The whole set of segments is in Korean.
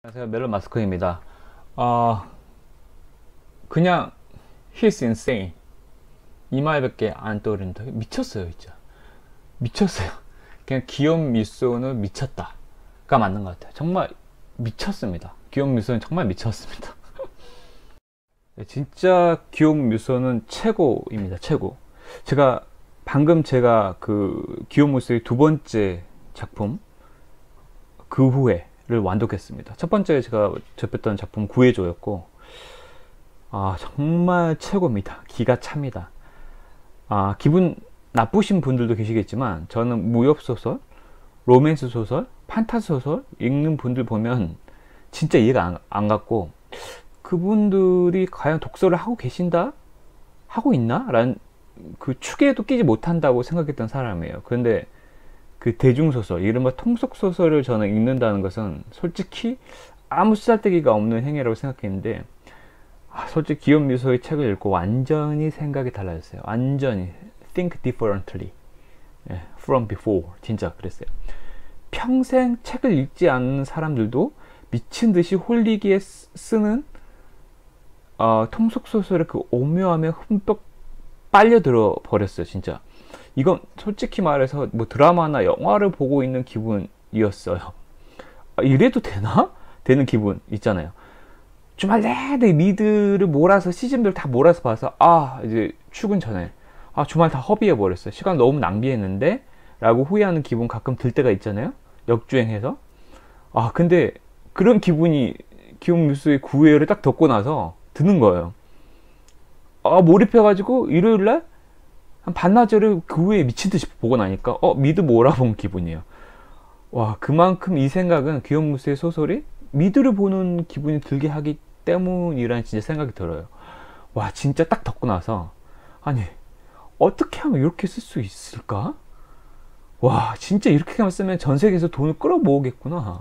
안녕하세요, 멜론 마스크입니다. 그냥 He's insane 이 말밖에 안 떠오른다. 미쳤어요, 진짜. 미쳤어요. 그냥 귀여운 미소는 미쳤다가 맞는 것 같아요. 정말 미쳤습니다. 귀여운 미소는 정말 미쳤습니다. 진짜 귀여운 미소는 최고입니다. 최고. 제가 그 귀여운 미소의 두 번째 작품 그 후회를 완독했습니다. 첫 번째 제가 접했던 작품 구해줘였고, 정말 최고입니다. 기가 찹니다. 기분 나쁘신 분들도 계시겠지만 저는 무협소설, 로맨스 소설, 판타지 소설 읽는 분들 보면 진짜 이해가 안 갔고, 그분들이 과연 독서를 하고 계신다? 하고 있나? 라는 그 축에도 끼지 못한다고 생각했던 사람이에요. 그런데 그 대중소설, 이른바 통속소설을 저는 읽는다는 것은 솔직히 아무 쓰잘데기가 없는 행위라고 생각했는데, 솔직히 귀여운 미소의 책을 읽고 완전히 생각이 달라졌어요. 완전히 think differently from before. 진짜 그랬어요. 평생 책을 읽지 않는 사람들도 미친 듯이 홀리기에 쓰는 통속소설의 그 오묘함에 흠뻑 빨려들어 버렸어요. 진짜 이건 솔직히 말해서 뭐 드라마나 영화를 보고 있는 기분이었어요. 이래도 되나? 되는 기분 있잖아요. 주말 내내 미드를 몰아서 시즌별 다 몰아서 봐서 이제 출근 전에 주말 다 허비해 버렸어요. 시간 너무 낭비했는데 라고 후회하는 기분 가끔 들 때가 있잖아요. 역주행해서. 근데 그런 기분이 귀여운 미소의 구회를 딱 듣고 나서 드는 거예요. 몰입해가지고 일요일날 한 반나절을 그 후에 미친듯이 보고 나니까 미드 몰아본 기분이에요. 와, 그만큼 이 생각은 귀여운 미소의 소설이 미드를 보는 기분이 들게 하기 때문이라는 진짜 생각이 들어요. 와, 진짜 딱 듣고 나서 아니 어떻게 하면 이렇게 쓸 수 있을까? 와, 진짜 이렇게만 쓰면 전 세계에서 돈을 끌어모으겠구나.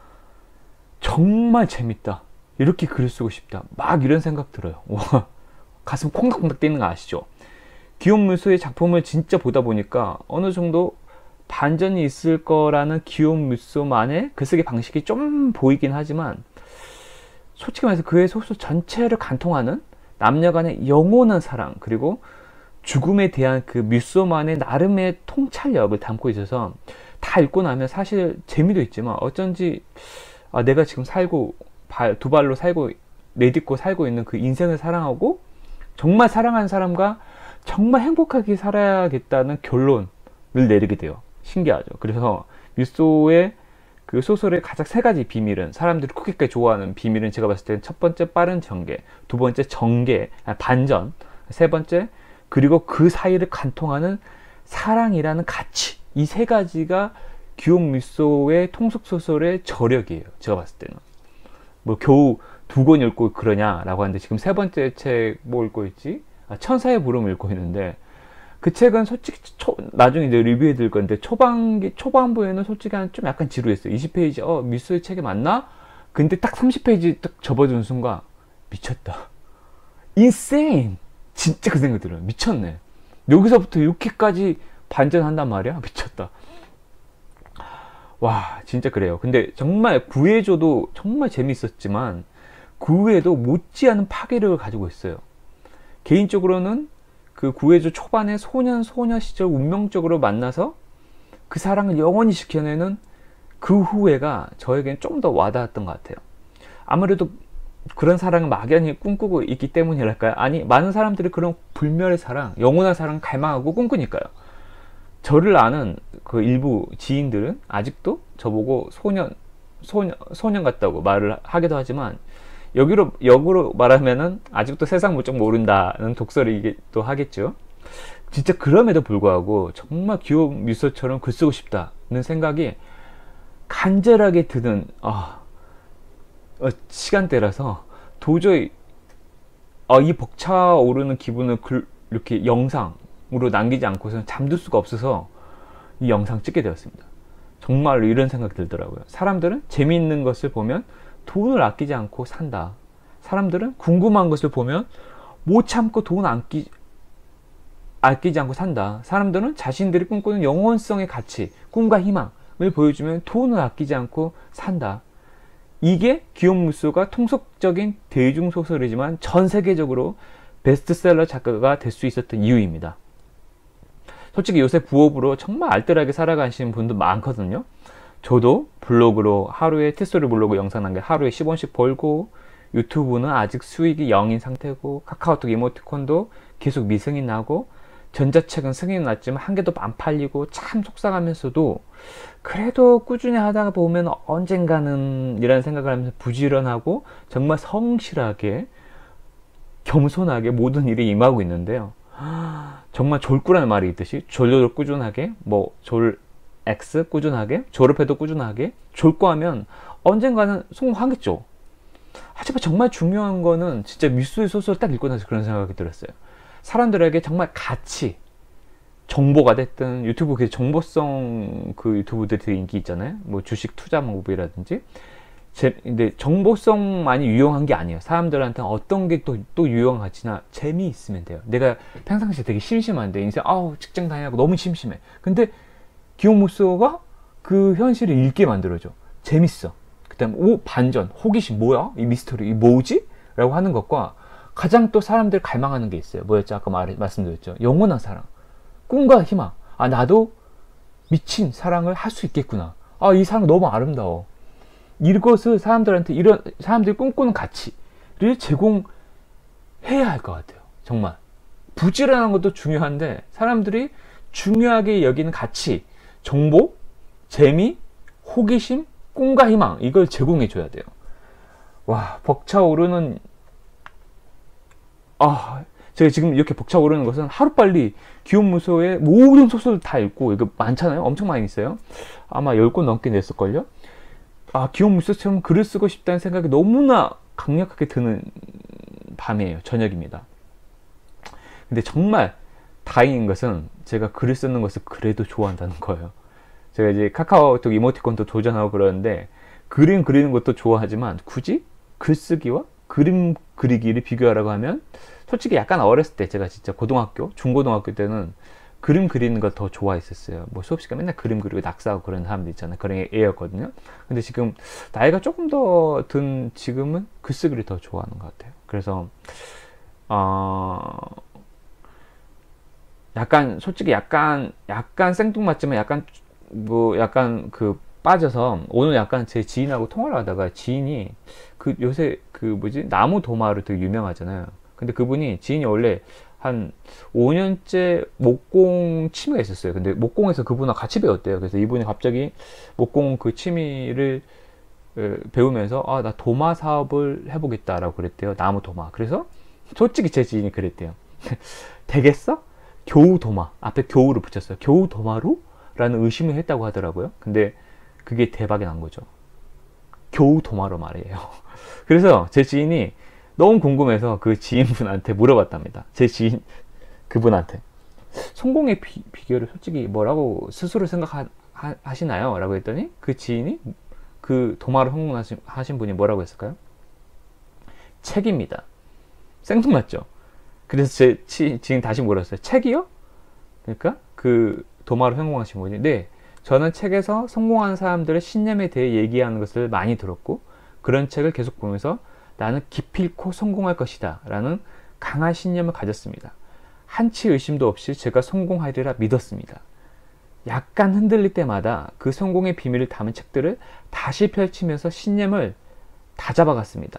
정말 재밌다. 이렇게 글을 쓰고 싶다. 막 이런 생각 들어요. 와, 가슴 콩닥콩닥 뛰는 거 아시죠? 귀여운 미소의 작품을 진짜 보다 보니까 어느 정도 반전이 있을 거라는 귀여운 미소만의 글쓰기 방식이 좀 보이긴 하지만, 솔직히 말해서 그의 소설 전체를 관통하는 남녀 간의 영원한 사랑, 그리고 죽음에 대한 그 미소만의 나름의 통찰력을 담고 있어서 다 읽고 나면 사실 재미도 있지만 어쩐지 내가 지금 두 발로 살고 내딛고 살고 있는 그 인생을 사랑하고 정말 사랑하는 사람과 정말 행복하게 살아야겠다는 결론을 내리게 돼요. 신기하죠. 그래서 미소의 그 소설의 가장 세 가지 비밀은, 사람들이 쿠키까지 좋아하는 비밀은 제가 봤을 때는 첫 번째 빠른 전개, 두 번째 반전, 세 번째 그리고 그 사이를 관통하는 사랑이라는 가치, 이 세 가지가 귀여운 미소의 통속소설의 저력이에요. 제가 봤을 때는. 뭐 겨우 두 권 읽고 그러냐라고 하는데, 지금 세 번째 책 뭐 읽고 있지? 천사의 부름을 읽고 있는데, 그 책은 솔직히 나중에 이제 리뷰해 드릴 건데 초반부에는 솔직히 좀 약간 지루했어요. 20페이지 미소의 책이 맞나? 근데 딱 30페이지 딱 접어주는 순간 미쳤다. insane! 진짜 그 생각이 들어요. 미쳤네. 여기서부터 이렇게까지 반전한단 말이야? 미쳤다. 와, 진짜 그래요. 근데 정말 구해줘도 정말 재밌었지만 구해도 못지않은 파괴력을 가지고 있어요. 개인적으로는 그 구해줘 초반에 소녀 시절 운명적으로 만나서 그 사랑을 영원히 지켜내는 그 후회가 저에겐 좀 더 와닿았던 것 같아요. 아무래도 그런 사랑을 막연히 꿈꾸고 있기 때문이랄까요? 아니, 많은 사람들이 그런 불멸의 사랑, 영원한 사랑을 갈망하고 꿈꾸니까요. 저를 아는 그 일부 지인들은 아직도 저보고 소년 같다고 말을 하기도 하지만, 역으로 말하면은 아직도 세상 물정 모른다는 독설이기도 하겠죠. 진짜 그럼에도 불구하고 정말 귀여운 미소처럼 글 쓰고 싶다는 생각이 간절하게 드는 시간대라서 도저히 이 벅차오르는 기분을 이렇게 영상으로 남기지 않고서는 잠들 수가 없어서 이 영상 찍게 되었습니다. 정말로 이런 생각이 들더라고요. 사람들은 재미있는 것을 보면 돈을 아끼지 않고 산다. 사람들은 궁금한 것을 보면 못 참고 돈 아끼지 않고 산다. 사람들은 자신들이 꿈꾸는 영원성의 가치, 꿈과 희망을 보여주면 돈을 아끼지 않고 산다. 이게 기욤무소가 통속적인 대중소설이지만 전 세계적으로 베스트셀러 작가가 될 수 있었던 이유입니다. 솔직히 요새 부업으로 정말 알뜰하게 살아가시는 분들 많거든요. 저도 블로그로 하루에 티스토리 블로그 영상 남겨 하루에 10원씩 벌고, 유튜브는 아직 수익이 0인 상태고, 카카오톡 이모티콘도 계속 미승이 나고, 전자책은 승인이 났지만 한 개도 안 팔리고, 참 속상하면서도 그래도 꾸준히 하다가 보면 언젠가는 이라는 생각을 하면서 부지런하고 정말 성실하게 겸손하게 모든 일에 임하고 있는데요. 정말 졸꾸라는 말이 있듯이 졸졸 꾸준하게, 뭐 졸 X 꾸준하게, 졸업해도 꾸준하게, 졸고하면 언젠가는 성공하겠죠. 하지만 정말 중요한 거는 진짜 미술 소설 딱 읽고 나서 그런 생각이 들었어요. 사람들에게 정말 가치, 정보가 됐든, 유튜브 그 정보성 그 유튜브들 되게 인기 있잖아요. 뭐 주식 투자 방법이라든지. 근데 정보성만이 유용한 게 아니에요. 사람들한테는 어떤 게 또 유용한 가치나 재미있으면 돼요. 내가 평상시에 되게 심심한데, 인생 직장 다니고 너무 심심해. 근데 기욤무소가 그 현실을 읽게 만들어줘. 재밌어. 그 다음에 반전, 호기심, 뭐야? 이 미스터리, 이 뭐지? 라고 하는 것과 가장 또 사람들 갈망하는 게 있어요. 뭐였죠? 아까 말씀드렸죠. 영원한 사랑, 꿈과 희망. 나도 미친 사랑을 할 수 있겠구나. 이 사랑 너무 아름다워. 이것을 사람들한테, 이런 사람들이 꿈꾸는 가치를 제공해야 할 것 같아요. 정말 부지런한 것도 중요한데, 사람들이 중요하게 여기는 가치, 정보, 재미, 호기심, 꿈과 희망, 이걸 제공해 줘야 돼요. 와, 벅차오르는, 제가 지금 이렇게 벅차오르는 것은 하루빨리 기욤무소의 모든 소설을 다 읽고, 이거 많잖아요. 엄청 많이 있어요. 아마 10권 넘게 냈을걸요. 기욤무소처럼 글을 쓰고 싶다는 생각이 너무나 강력하게 드는 밤이에요. 저녁입니다. 근데 정말 다행인 것은 제가 글을 쓰는 것을 그래도 좋아한다는 거예요. 제가 이제 카카오톡 이모티콘도 도전하고 그러는데, 그림 그리는 것도 좋아하지만 굳이 글쓰기와 그림 그리기를 비교하라고 하면, 솔직히 약간 어렸을 때, 제가 진짜 고등학교, 중고등학교 때는 그림 그리는 걸 더 좋아했었어요. 뭐 수업 시간 맨날 그림 그리고 낙서하고 그런 사람들 있잖아요. 그런 애였거든요. 근데 지금 나이가 조금 더 든 지금은 글쓰기를 더 좋아하는 것 같아요. 그래서 약간 솔직히 약간 생뚱맞지만 약간 빠져서, 오늘 약간 제 지인하고 통화를 하다가, 지인이 요새 나무 도마로 되게 유명하잖아요. 근데 그분이, 지인이 원래 한 5년째 목공 취미가 있었어요. 근데 목공에서 그분하고 같이 배웠대요. 그래서 이분이 갑자기 목공 그 취미를 배우면서 나 도마 사업을 해보겠다라고 그랬대요. 나무 도마. 그래서 솔직히 제 지인이 그랬대요. 되겠어? 겨우 도마. 앞에 겨우를 붙였어요. 겨우 도마로? 라는 의심을 했다고 하더라고요. 근데 그게 대박이 난 거죠. 겨우 도마로 말이에요. 그래서 제 지인이 너무 궁금해서 그 지인분한테 물어봤답니다. 제 지인 그분한테 성공의 비결을 솔직히 뭐라고 스스로 생각하시나요? 라고 했더니, 그 지인이, 그 도마로 성공하신 분이 뭐라고 했을까요? 책입니다. 생뚱맞죠? 그래서 제 지인 다시 물었어요. 책이요? 그러니까 그 도마로 성공하신 분이, 네, 저는 책에서 성공한 사람들의 신념에 대해 얘기하는 것을 많이 들었고, 그런 책을 계속 보면서 나는 기필코 성공할 것이다 라는 강한 신념을 가졌습니다. 한치 의심도 없이 제가 성공하리라 믿었습니다. 약간 흔들릴 때마다 그 성공의 비밀을 담은 책들을 다시 펼치면서 신념을 다잡아갔습니다.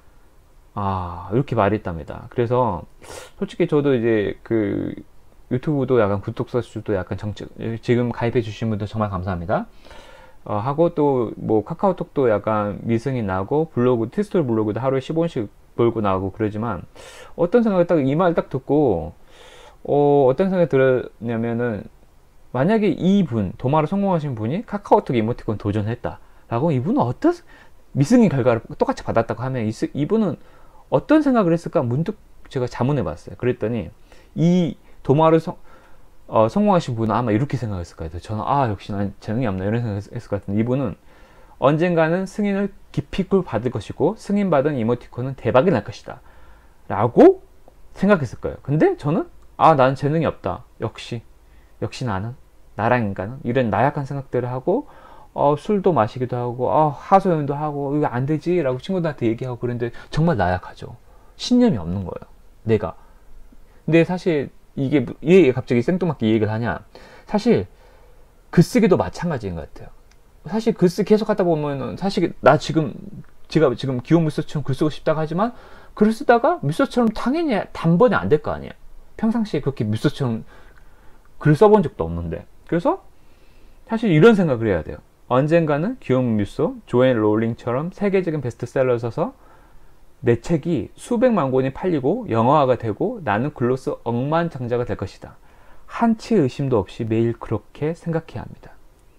이렇게 말했답니다. 그래서 솔직히 저도 이제 그 유튜브도 약간 구독자 수도 약간 지금 가입해 주신 분들 정말 감사합니다. 하고 또 뭐 카카오톡도 약간 미승이 나고, 블로그, 티스토리 블로그도 하루에 10원씩 벌고 나오고 그러지만, 어떤 생각이 이 말 딱 듣고 어떤 생각이 들었냐면은, 만약에 이분, 도마로 성공하신 분이 카카오톡 이모티콘 도전했다 라고, 이분은 어떤 미승의 결과를 똑같이 받았다고 하면 이분은 어떤 생각을 했을까 문득 제가 자문해 봤어요. 그랬더니 이 도마를 성공하신 분은 아마 이렇게 생각했을 거예요. 저는 역시 난 재능이 없나 이런 생각했을 것 같은데, 이분은 언젠가는 승인을 기필코 받을 것이고, 승인받은 이모티콘은 대박이 날 것이다 라고 생각했을 거예요. 근데 저는 나는 재능이 없다, 역시 나는, 나랑 인간은, 이런 나약한 생각들을 하고 술도 마시기도 하고 하소연도 하고 이거 안 되지 라고 친구들한테 얘기하고 그런데 정말 나약하죠. 신념이 없는 거예요. 내가. 근데 사실 이게 왜 갑자기 생뚱맞게 이 얘기를 하냐, 사실 글쓰기도 마찬가지인 것 같아요. 사실 글쓰기 계속 하다 보면은 사실 제가 지금 기호 물소처럼 글 쓰고 싶다고 하지만 글 쓰다가 물소처럼 당연히 단번에 안 될 거 아니에요. 평상시에 그렇게 물소처럼 글 써본 적도 없는데. 그래서 사실 이런 생각을 해야 돼요. 언젠가는 기호 물소, 조앤 롤링처럼 세계적인 베스트셀러를 써서 내 책이 수백만 권이 팔리고 영화화가 되고 나는 글로써 억만장자가 될 것이다. 한치 의심도 없이 매일 그렇게 생각해야 합니다.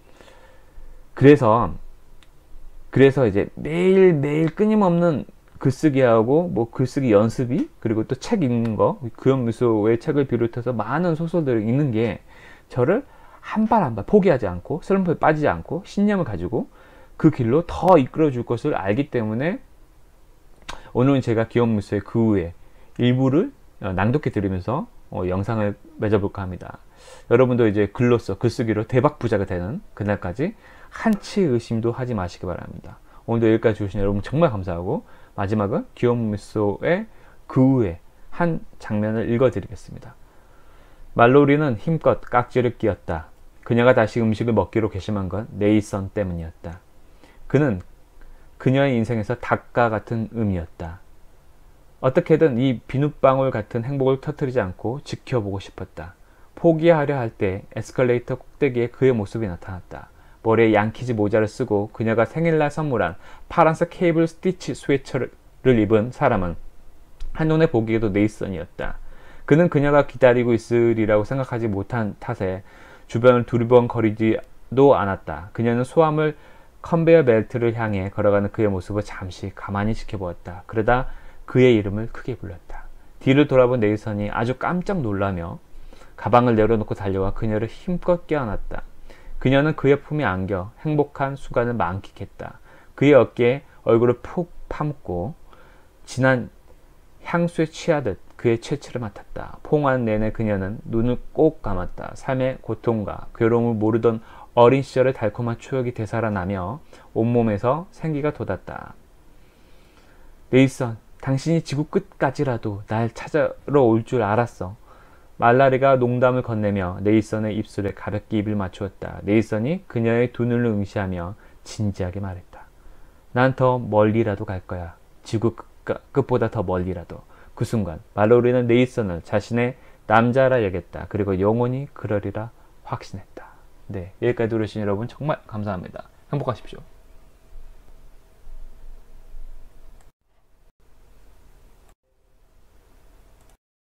그래서 이제 매일매일 끊임없는 글쓰기하고 뭐 글쓰기 연습이, 그리고 또 책 읽는 거, 기욤무소의 책을 비롯해서 많은 소설들을 읽는 게 저를 한 발 한 발 포기하지 않고 슬럼프에 빠지지 않고 신념을 가지고 그 길로 더 이끌어 줄 것을 알기 때문에 오늘은 제가 기욤무소의 그 후에 일부를 낭독해 드리면서 영상을 맺어볼까 합니다. 여러분도 이제 글로써 글쓰기로 대박 부자가 되는 그날까지 한치 의심도 하지 마시기 바랍니다. 오늘도 여기까지 주신 여러분 정말 감사하고, 마지막은 기욤무소의 그 후에 한 장면을 읽어드리겠습니다. 말로리는 힘껏 깍지를 끼었다. 그녀가 다시 음식을 먹기로 결심한 건 네이선 때문이었다. 그는 그녀의 인생에서 닭과 같은 의미였다. 어떻게든 이 비눗방울 같은 행복을 터뜨리지 않고 지켜보고 싶었다. 포기하려 할 때 에스컬레이터 꼭대기에 그의 모습이 나타났다. 머리에 양키즈 모자를 쓰고 그녀가 생일날 선물한 파란색 케이블 스티치 스웨터를 입은 사람은 한눈에 보기에도 네이선이었다. 그는 그녀가 기다리고 있으리라고 생각하지 못한 탓에 주변을 두리번거리지도 않았다. 그녀는 소함을 컨베이어 벨트를 향해 걸어가는 그의 모습을 잠시 가만히 지켜보았다. 그러다 그의 이름을 크게 불렀다. 뒤를 돌아본 네이선이 아주 깜짝 놀라며 가방을 내려놓고 달려와 그녀를 힘껏 껴안았다. 그녀는 그의 품에 안겨 행복한 순간을 만끽했다. 그의 어깨에 얼굴을 푹 판고 진한 향수에 취하듯 그의 체취를 맡았다. 포옹하는 내내 그녀는 눈을 꼭 감았다. 삶의 고통과 괴로움을 모르던 어린 시절의 달콤한 추억이 되살아나며 온몸에서 생기가 돋았다. 네이선, 당신이 지구 끝까지라도 날 찾으러 올 줄 알았어. 말라리가 농담을 건네며 네이선의 입술에 가볍게 입을 맞추었다. 네이선이 그녀의 두 눈을 응시하며 진지하게 말했다. 난 더 멀리라도 갈 거야. 지구 끝보다 더 멀리라도. 그 순간 말로리는 네이선을 자신의 남자라 여겼다. 그리고 영원히 그러리라 확신했다. 네, 여기까지 들으신 여러분 정말 감사합니다. 행복하십시오.